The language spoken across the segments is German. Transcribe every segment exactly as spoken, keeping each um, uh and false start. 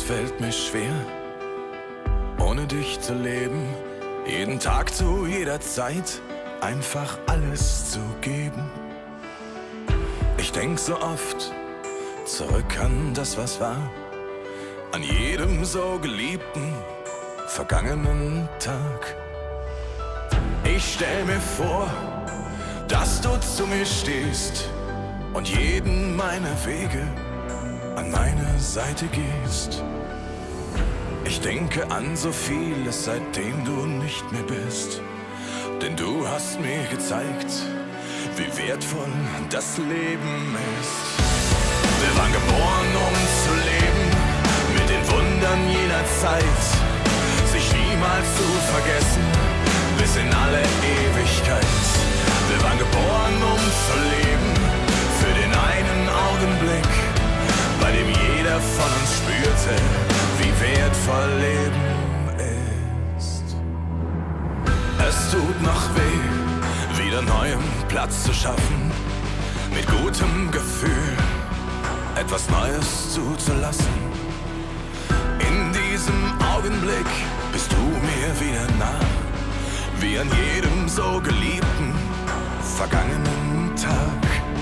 fällt mir schwer, ohne dich zu leben, jeden Tag zu jeder Zeit einfach alles zu geben. Ich denk so oft zurück an das, was war, an jedem so geliebten, vergangenen Tag. Ich stell mir vor, dass du zu mir stehst und jeden meiner Wege an meine Seite gehst. Ich denke an so vieles, seitdem du nicht mehr bist, denn du hast mir gezeigt, wie wertvoll das Leben ist. Wir waren geboren, um zu leben, mit den Wundern jener Zeit, sich niemals zu vergessen, bis in alle Ewigkeit. Wir waren geboren, um zu leben, für den einen Augenblick, bei dem jeder von uns spürte, wie wertvoll Leben ist. Es tut noch weh, wieder neuem Platz zu schaffen, mit gutem Gefühl etwas Neues zuzulassen. In diesem Augenblick bist du mir wieder nah, wie an jedem so geliebten, vergangenen Tag.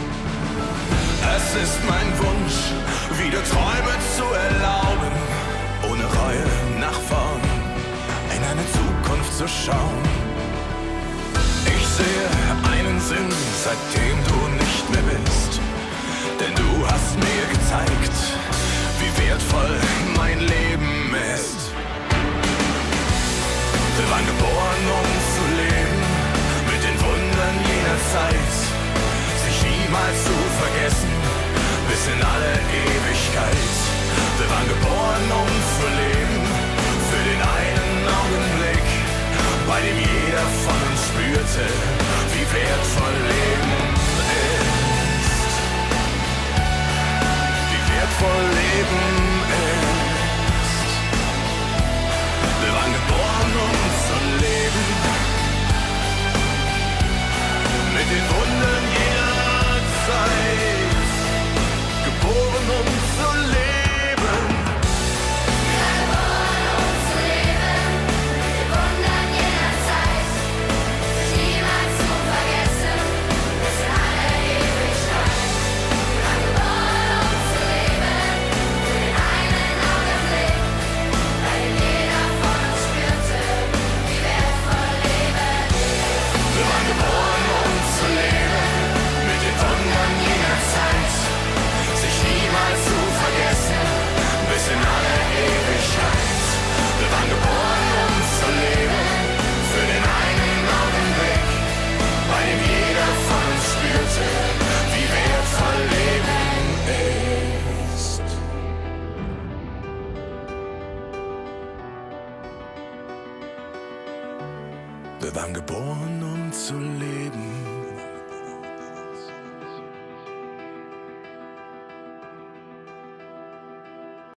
Es ist mein Wunsch, wieder Träume zu erlauben, ohne Reue nach vorn in eine Zukunft zu schauen. Ich sehe einen Sinn, seitdem du nicht mehr bist, denn du hast mir gezeigt, wie wertvoll mein Leben ist. Wir waren geboren, um zu leben, mit den Wundern jener Zeit, sich niemals zu vergessen, bis in alle Ewigkeit. Wir waren geboren, um zu leben, für den einen Augenblick, bei dem jeder von uns spürte, wie wertvoll Leben ist. Wie wertvoll Leben ist. Wir waren geboren, um zu leben, mit den Wundern jener Zeit, geboren, um zu leben. Wir waren geboren, um zu leben.